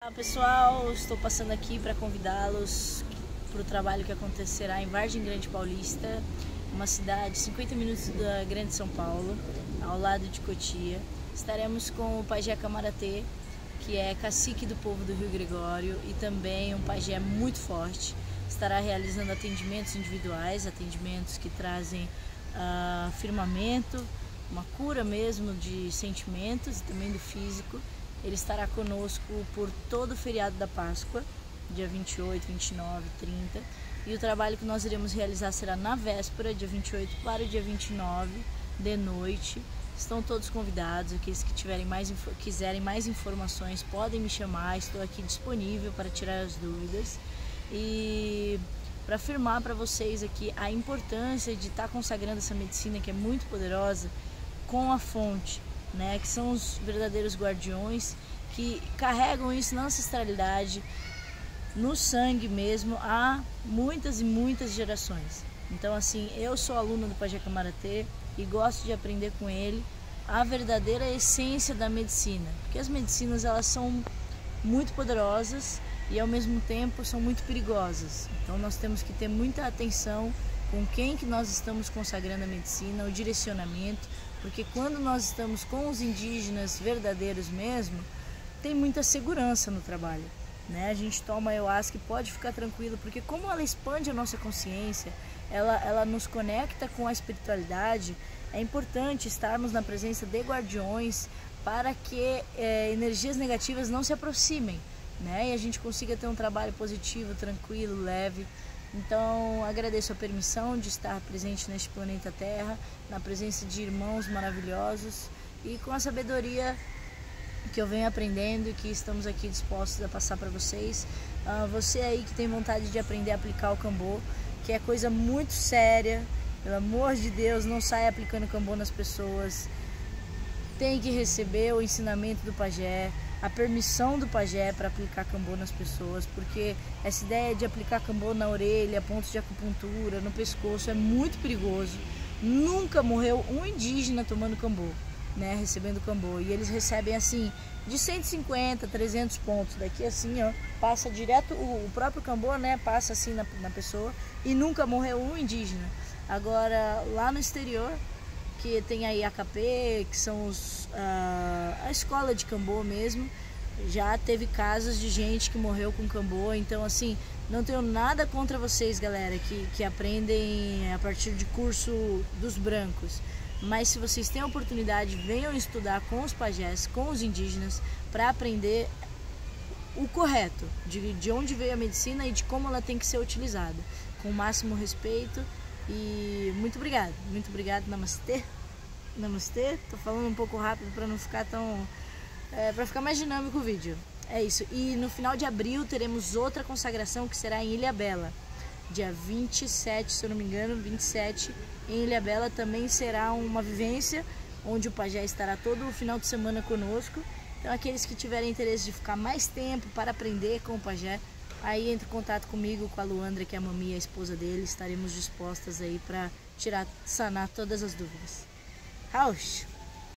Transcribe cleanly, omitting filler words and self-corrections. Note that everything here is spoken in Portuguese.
Olá pessoal, estou passando aqui para convidá-los para o trabalho que acontecerá em Vargem Grande Paulista, uma cidade 50 minutos da Grande São Paulo, ao lado de Cotia. Estaremos com o pajé Camaratê, que é cacique do povo do Rio Gregório e também um pajé muito forte. Estará realizando atendimentos individuais, atendimentos que trazem firmamento, uma cura mesmo de sentimentos e também do físico. Ele estará conosco por todo o feriado da Páscoa, dia 28, 29, 30. E o trabalho que nós iremos realizar será na véspera, dia 28 para o dia 29, de noite. Estão todos convidados. Aqueles que quiserem mais informações podem me chamar. Estou aqui disponível para tirar as dúvidas. E para afirmar para vocês aqui a importância de estar consagrando essa medicina que é muito poderosa com a fonte, né, que são os verdadeiros guardiões que carregam isso na ancestralidade, no sangue mesmo, há muitas e muitas gerações. Então assim, eu sou aluna do pajé Camaratê e gosto de aprender com ele a verdadeira essência da medicina, porque as medicinas elas são muito poderosas e ao mesmo tempo são muito perigosas. Então nós temos que ter muita atenção com quem que nós estamos consagrando a medicina, o direcionamento, porque quando nós estamos com os indígenas verdadeiros mesmo, tem muita segurança no trabalho, né? A gente toma ayahuasca e pode ficar tranquilo, porque como ela expande a nossa consciência, ela nos conecta com a espiritualidade. É importante estarmos na presença de guardiões para que energias negativas não se aproximem, né? E a gente consiga ter um trabalho positivo, tranquilo, leve. Então agradeço a permissão de estar presente neste planeta Terra, na presença de irmãos maravilhosos e com a sabedoria que eu venho aprendendo e que estamos aqui dispostos a passar para vocês. Você aí que tem vontade de aprender a aplicar o Kambô, que é coisa muito séria, pelo amor de Deus, não saia aplicando Kambô nas pessoas. Tem que receber o ensinamento do pajé, a permissão do pajé para aplicar Kambô nas pessoas, porque essa ideia de aplicar Kambô na orelha, pontos de acupuntura, no pescoço é muito perigoso. Nunca morreu um indígena tomando Kambô, né, recebendo Kambô, e eles recebem assim de 150, 300 pontos, daqui assim, ó, passa direto o próprio Kambô, né, passa assim na pessoa e nunca morreu um indígena. Agora lá no exterior, que tem aí AKP, que são a escola de Kambô mesmo, já teve casos de gente que morreu com Kambô. Então assim, não tenho nada contra vocês, galera, que aprendem a partir de curso dos brancos, mas se vocês têm a oportunidade, venham estudar com os pajés, com os indígenas, para aprender o correto, de onde veio a medicina e de como ela tem que ser utilizada, com o máximo respeito. E muito obrigado, namastê. Namastê, tô falando um pouco rápido para não ficar tão... para ficar mais dinâmico o vídeo. É isso, e no final de abril teremos outra consagração que será em Ilhabela. Dia 27, se eu não me engano, 27, em Ilhabela também será uma vivência, onde o pajé estará todo o final de semana conosco. Então aqueles que tiverem interesse de ficar mais tempo para aprender com o pajé, aí entre em contato comigo, com a Luandra, que é a Mami, a esposa dele. Estaremos dispostas aí para sanar todas as dúvidas. Rauch!